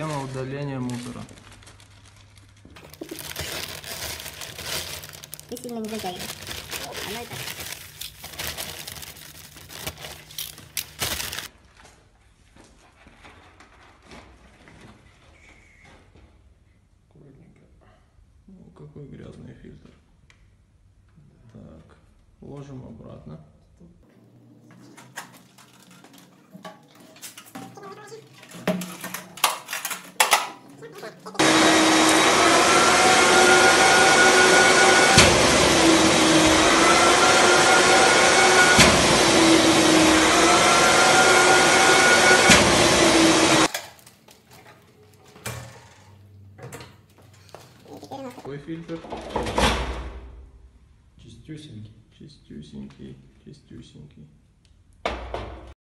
Система удаления мусора. Ты сильно не затягивай. Оно и так. Ну, какой грязный фильтр. Так, ложим обратно. Какой фильтр? Чистюсенький. Чистюсенький, чистюсенький.